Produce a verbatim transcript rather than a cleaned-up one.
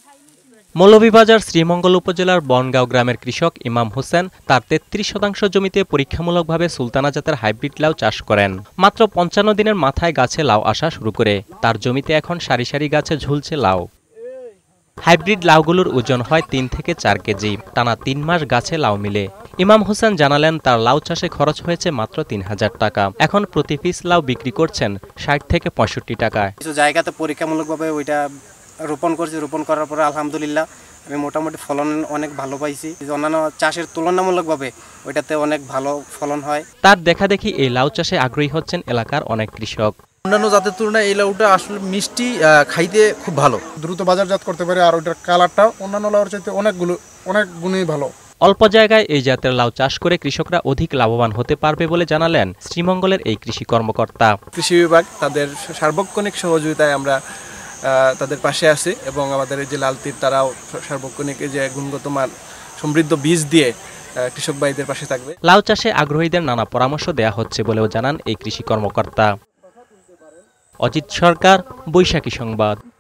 মৌলভীবাজার শ্রীমঙ্গল উপজেলার বনগাঁও গ্রামের কৃষক ইমাম হোসেন তার তেত্রিশ শতাংশ জমিতে পরীক্ষামূলকভাবে সুলতানা জাতের হাইব্রিড লাউ চাষ করেন। মাত্র পঞ্চান্ন দিনের মাথায় গাছে লাউ আসা শুরু করে তার জমিতে এখন সারি সারি গাছে ঝুলছে লাউ। হাইব্রিড লাউগুলোর ওজন হয় তিন থেকে চার কেজি। টানা তিন মাস গাছে লাউ মিলে। ইমাম হোসেন জানালেন তার লাউ চাষে খরচ হয়েছে মাত্র তিন হাজার টাকা। এখন প্রতি পিস লাউ বিক্রি করছেন ষাট থেকে পঁয়ষট্টি টাকায়। কিছু জায়গাতে পরীক্ষামূলকভাবে ওইটা রোপণ করছি, রোপণ করার পরে আলহামদুলিল্লাহ আমি মোটামুটি ফলন অনেক ভালো পাইছি। অন্যান্য চাষের তুলনামূলকভাবে ওইটাতে অনেক ভালো ফলন হয়। তার দেখা দেখি এই লাউ চাষে আগ্রহী হচ্ছেন এলাকার অনেক কৃষক। অন্যান্য জাতের তুলনায় এই লাউটা আসলে মিষ্টি, খাইতে খুব ভালো, দ্রুত বাজারজাত করতে পারে। আর ওইটার কালারটা অন্যান্য লাউর চাইতে অনেকগুলো অনেক গুণই ভালো। অল্প জায়গায় এই জাতের লাউ চাষ করে কৃষকরা অধিক লাভবান হতে পারবে বলে জানালেন শ্রীমঙ্গলের এই কৃষি কর্মকর্তা। কৃষি বিভাগ তাদের সার্বক্ষণিক সহযোগিতায় আমরা তাদের পাশে আছি এবং আমাদের এই যে লাল তীর তারাও সার্বক্ষণিক যে গুণগত মান সমৃদ্ধ বীজ দিয়ে কৃষক ভাইদের পাশে থাকবে। লাউ চাষে আগ্রহীদের নানা পরামর্শ দেয়া হচ্ছে বলেও জানান এই কৃষি কর্মকর্তা। অজিত সরকার, বৈশাখী সংবাদ।